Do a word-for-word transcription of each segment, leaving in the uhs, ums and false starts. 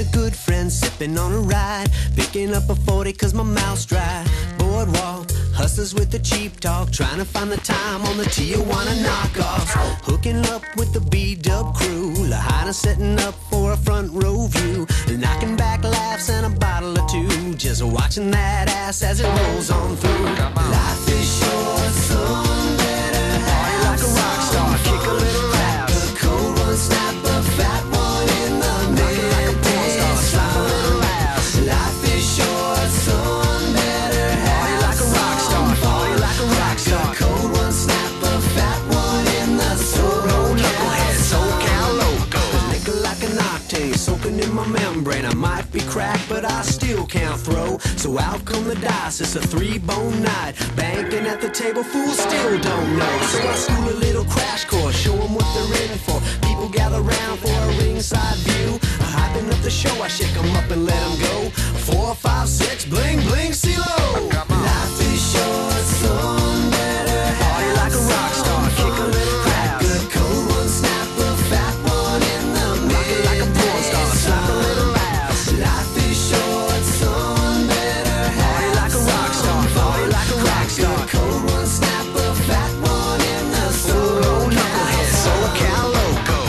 good friend sipping on a ride, picking up a forty cause my mouth's dry. Boardwalk, hustlers with the cheap talk, trying to find the time on the Tijuana knockoffs. Hooking up with the B-Dub crew, Lahaina setting up for a front row view, knocking back laughs and a bottle or two, just watching that ass as it rolls on through. Life is short, some better have like a rock star, kick a little ass. A cold one, snap a fat one in the middle, like a porn star, slap a little ass. Life is short, some better have like a rock star, party like a rock star. A cold one, snap a fat one in the soul. No knucklehead, SoCal loco. Liquor like an octane, soaking in my membrane. I might be cracked, but I still can't throw. So out come the dice, it's a three-bone night. Banking at the table, fools still don't know. So I school a little crash course, show them what they're in for. People gather round for a ringside view. Hyping up the show, I shake them up and let them go. Four, five, six, bling, bling, CeeLo. Life is short, some better party like a rock star, kick a little ass. Good cold one, snap a fat one in the middle, like a porn star, slap a little ass. Life is short, some better party like a rock star, party like a rock star. Good cold one, snap a fat one in the soul. No knucklehead, SoCal loco.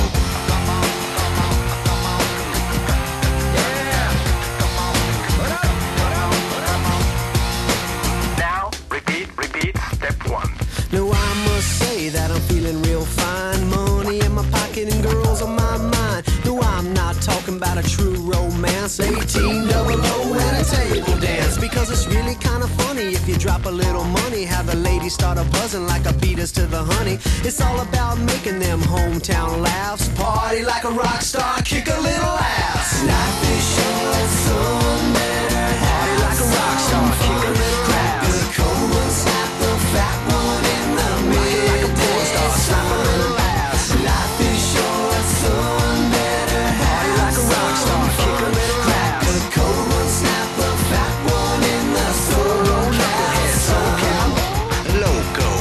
Now, repeat, repeat, step one. No, I must say that I'm feeling real fine. Money in my pocket and girls on my mind. No, I'm not talking about a true romance. Eighteen double O and a table dance. Because it's really kind of funny if you drop a little money, have the ladies start a buzzing like a beaters to the honey. It's all about making them hometown laughs. Party like a rock star, kick a little ass. Life is short, some better party like a rock star, kick a little ass. Good cold one, snap a fat one in the middle, like a porn star, slap a little ass. Life is short, some better party like a rock star, kick a little ass. Good cold one, snap a fat one in the soul. No knucklehead, SoCal loco.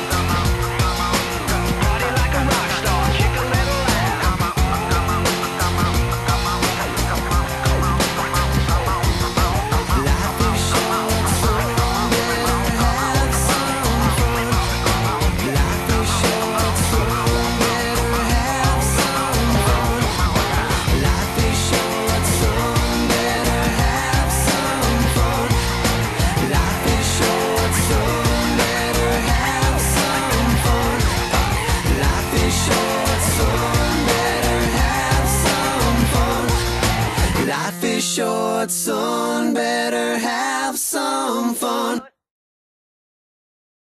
Party like a rock star, kick a little ass. Life is short, some better have some fun. Life is short, some better have some fun. Life is short, some better have some fun. Life is short, some better have some fun. Life is short, some better have some fun. Life is short, some better have some fun.